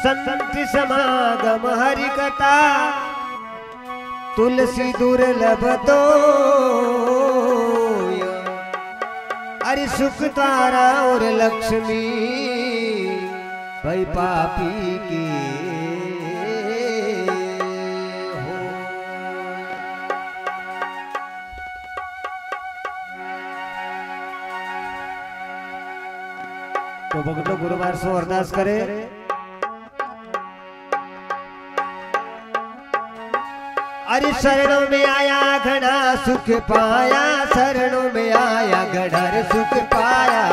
संत समागम हरि कथा तुलसी दुर्लभ तो अरे सुख तारा और लक्ष्मी भई पापी के हो। तो भक्तों गुरुवार सो अरदास करे। अरे शरणों में आया घड़ा सुख पाया, शरणों में आया घड़ा सुख पाया।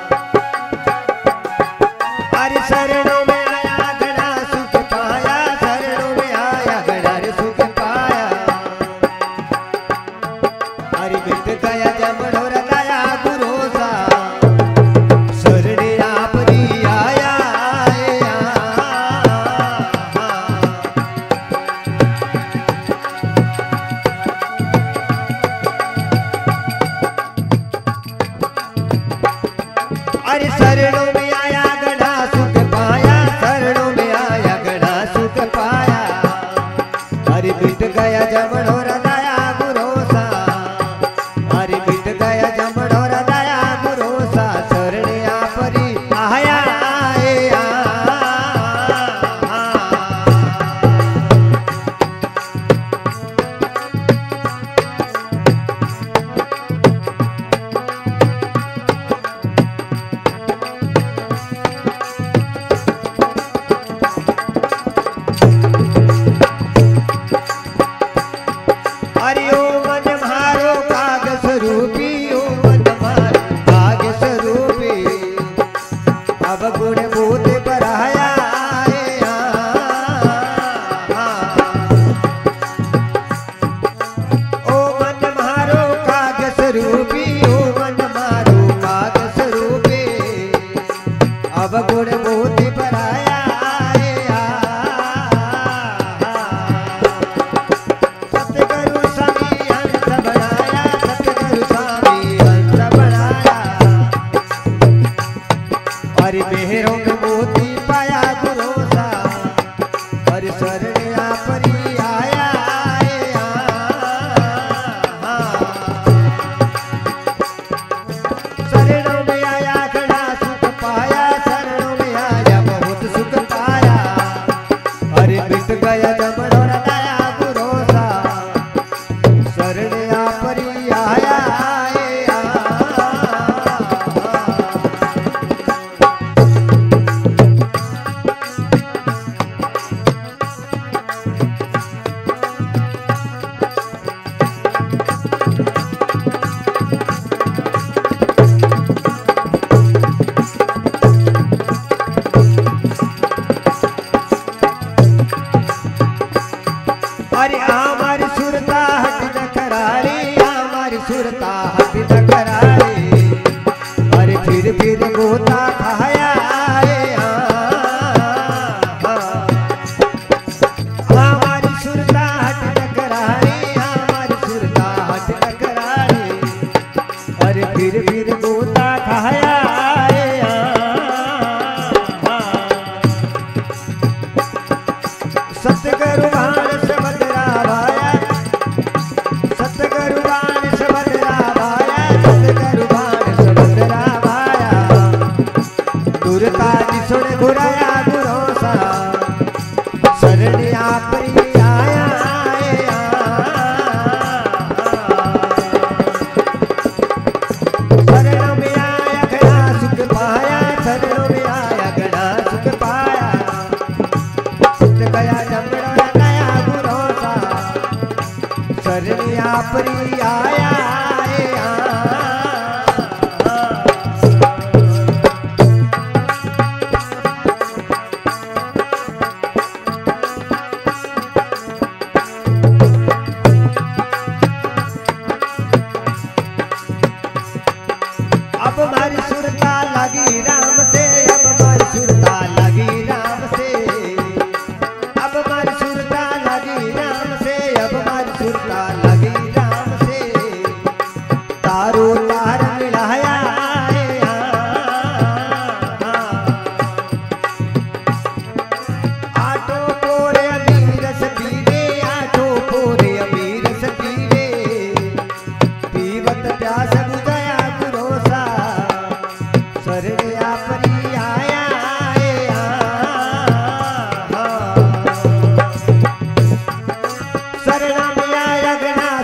अरे शरणों में आया घड़ा सुख पाया, शरणों में आया घड़ा सुख पाया। अरे मिट गया जमनो रताया गुरोसा, शरण आप री आया। अरे शरणों में आया गढ़ा सुख पाया, शरणों में आया गढ़ा सुख पाया। अरे मिट गया जमनो हृदया गुरोसा, अरे मिट गया जमनो हृदया गुरोसा। शरण आप री आया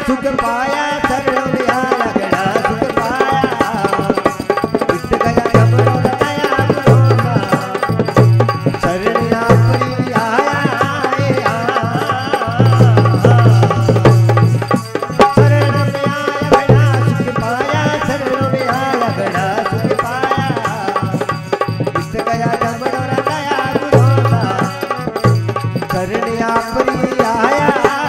सुख पाया शरणों में आया घड़ा सुख पाया बीत गया जमणो दया गुरोसा शरण आपरी आया शरण में आया घड़ा सुख पाया शरणों में आया घड़ा सुख पाया बीत गया जमणो दया गुरोसा शरण आपरी आया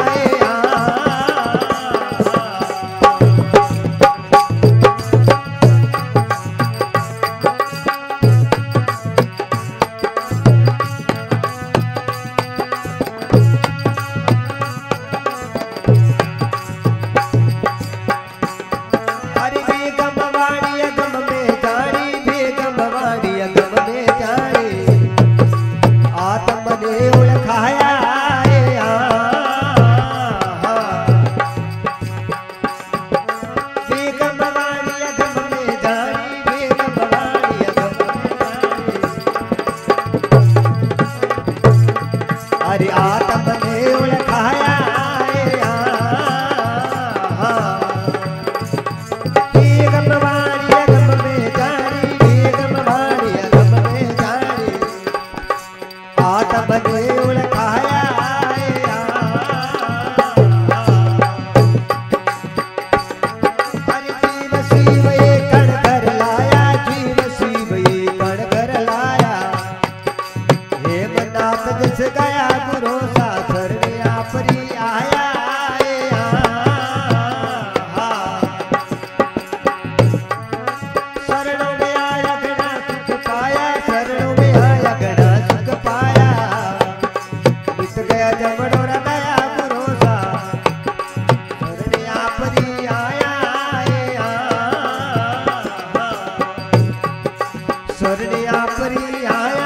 हरि आत्म ने उलखाया बेगमवाड़ी अगम में जानी बेगमवाड़ी अगम में जानी आत्म ने उलखाया हरि जीव शिव ये कण कर लाया जीव शिव ये कण कर लाया हेमनाथ जस गया गुरोसा शरण आपरी आया शरणों में आया घड़ा सुख पाया शरणों में आया घड़ा सुख पाया बीत गया जमणो दया गुरोसा शरण आपरी आया शरण आपरी आया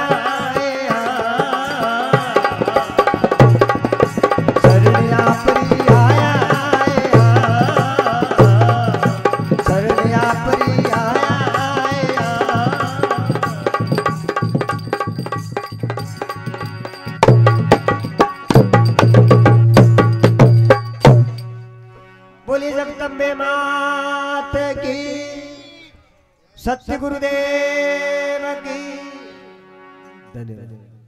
बोलिए जगदम्बे मात की सत्य गुरुदेव की धन्यवाद।